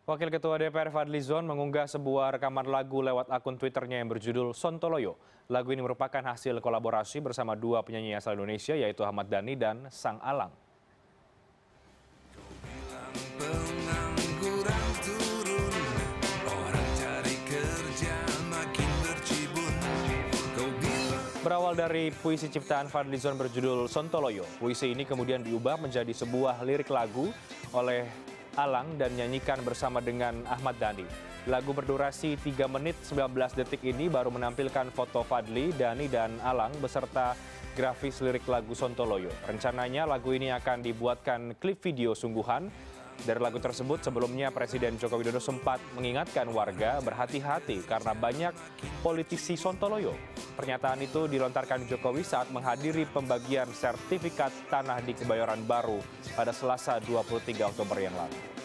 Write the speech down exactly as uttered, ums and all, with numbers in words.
Wakil Ketua D P R Fadly Zon mengunggah sebuah rekaman lagu lewat akun Twitternya yang berjudul Sontoloyo. Lagu ini merupakan hasil kolaborasi bersama dua penyanyi asal Indonesia yaitu Ahmad Dhani dan Sang Alang. Berawal dari puisi ciptaan Fadly Zon berjudul Sontoloyo, puisi ini kemudian diubah menjadi sebuah lirik lagu oleh Alang dan nyanyikan bersama dengan Ahmad Dhani. Lagu berdurasi tiga menit sembilan belas detik ini baru menampilkan foto Fadly, Dhani, dan Alang beserta grafis lirik lagu Sontoloyo. Rencananya lagu ini akan dibuatkan klip video sungguhan. Dari lagu tersebut sebelumnya Presiden Joko Widodo sempat mengingatkan warga berhati-hati karena banyak politisi Sontoloyo. Pernyataan itu dilontarkan Jokowi saat menghadiri pembagian sertifikat tanah di Kebayoran Baru pada Selasa dua puluh tiga Oktober yang lalu.